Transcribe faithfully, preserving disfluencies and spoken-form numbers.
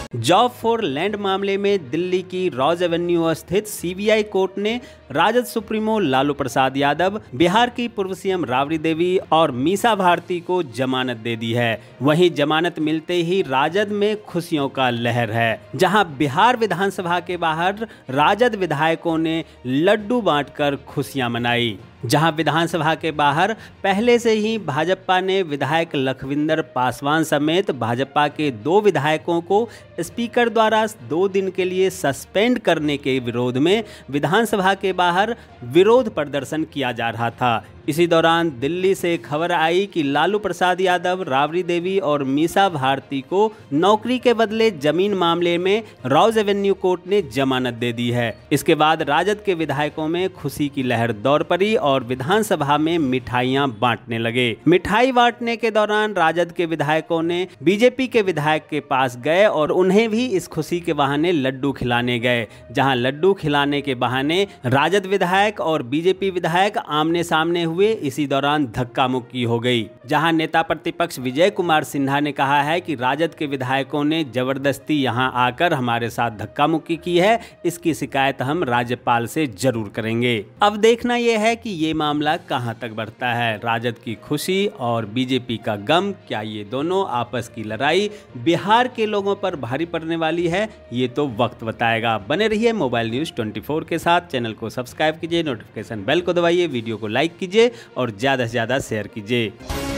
Job for land मामले में दिल्ली की रॉज एवेन्यू स्थित सीबीआई कोर्ट ने राजद सुप्रीमो लालू प्रसाद यादव, बिहार की पूर्व सीएम राबड़ी देवी और मीसा भारती को जमानत दे दी है। वहीं जमानत मिलते ही राजद में खुशियों का लहर है, जहां बिहार विधानसभा के बाहर राजद विधायकों ने लड्डू बांटकर खुशियां मनाई। जहां विधानसभा के बाहर पहले से ही भाजपा ने विधायक लखविंदर पासवान समेत भाजपा के दो विधायकों को स्पीकर द्वारा दो दिन के लिए सस्पेंड करने के विरोध में विधानसभा के बाहर विरोध प्रदर्शन किया जा रहा था। इसी दौरान दिल्ली से खबर आई कि लालू प्रसाद यादव, राबड़ी देवी और मीसा भारती को नौकरी के बदले जमीन मामले में रॉज एवेन्यू कोर्ट ने जमानत दे दी है। इसके बाद राजद के विधायकों में खुशी की लहर दौड़ पड़ी और विधानसभा में मिठाइयां बांटने लगे। मिठाई बांटने के दौरान राजद के विधायकों ने बीजेपी के विधायक के पास गए और उन्हें भी इस खुशी के बहाने लड्डू खिलाने गए। जहां लड्डू खिलाने के बहाने राजद विधायक और बीजेपी विधायक आमने सामने हुए। इसी दौरान धक्का मुक्की हो गई, जहां नेता प्रतिपक्ष विजय कुमार सिन्हा ने कहा है कि राजद के विधायकों ने जबरदस्ती यहां आकर हमारे साथ धक्का मुक्की की है। इसकी शिकायत हम राज्यपाल से जरूर करेंगे। अब देखना यह है कि ये मामला कहां तक बढ़ता है। राजद की खुशी और बीजेपी का गम, क्या ये दोनों आपस की लड़ाई बिहार के लोगों पर भारी पड़ने वाली है? ये तो वक्त बताएगा। बने रहिए मोबाइल न्यूज ट्वेंटी फोर के साथ। चैनल को सब्सक्राइब कीजिए, नोटिफिकेशन बेल को दबाइए, वीडियो को लाइक कीजिए और ज्यादा से ज्यादा शेयर कीजिए।